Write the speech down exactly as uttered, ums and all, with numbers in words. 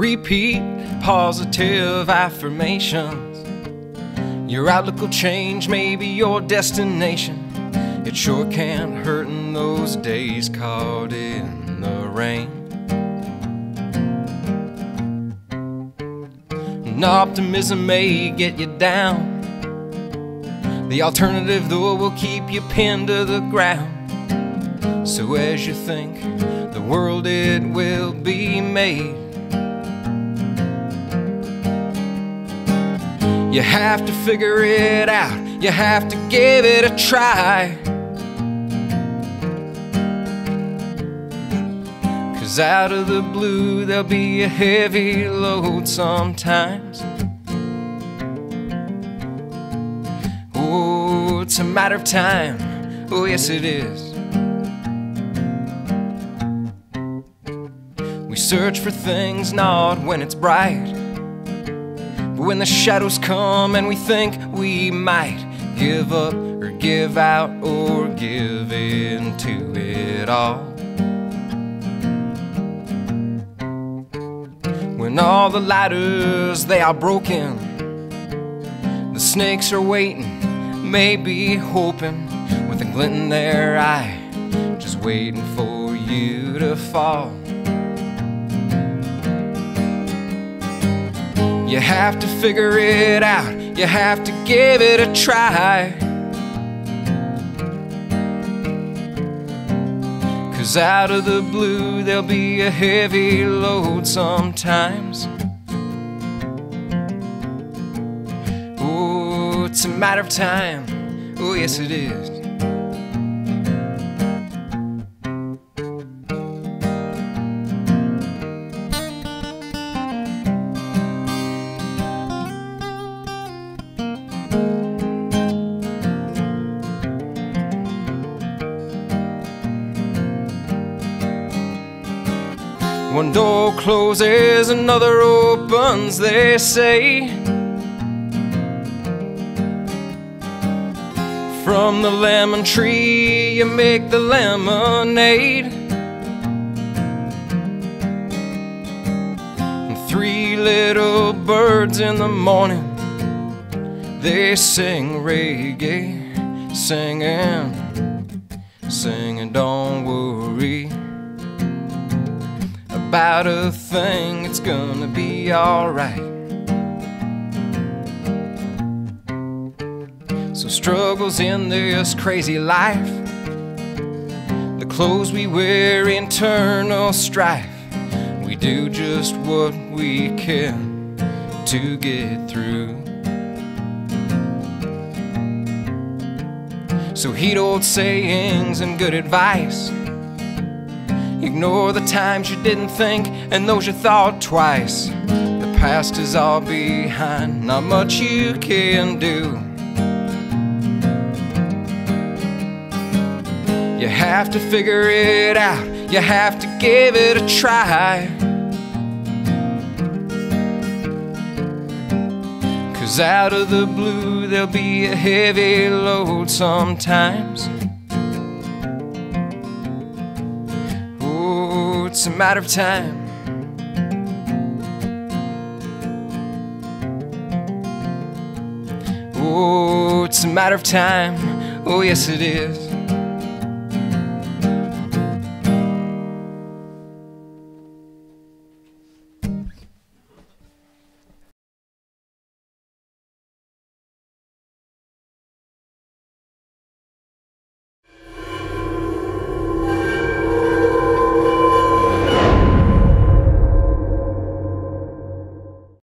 repeat positive affirmations. Your outlook will change, maybe your destination. It sure can't hurt in those days caught in the rain. And optimism may get you down. The alternative, though, will keep you pinned to the ground. So as you think the world, it will be made, you have to figure it out, you have to give it a try. 'Cause out of the blue there'll be a heavy load sometimes. Oh, it's a matter of time, oh yes it is. We search for things not when it's bright, but when the shadows come and we think we might give up or give out or give in to it all. When all the ladders, they are broken, the snakes are waiting, maybe hoping, with a glint in their eye, just waiting for you to fall. You have to figure it out, you have to give it a try. 'Cause out of the blue there'll be a heavy load sometimes. Oh, it's a matter of time, oh yes it is. One door closes, another opens, they say. From the lemon tree you make the lemonade. And three little birds in the morning, they sing reggae, singing, singing don't worry about a thing, it's gonna be alright. So struggles in this crazy life, the clothes we wear, internal strife. We do just what we can to get through. So heed old sayings and good advice. Ignore the times you didn't think and those you thought twice. The past is all behind, not much you can do. You have to figure it out, you have to give it a try. 'Cause out of the blue there'll be a heavy load sometimes. It's a matter of time. Oh, it's a matter of time. Oh, yes, it is.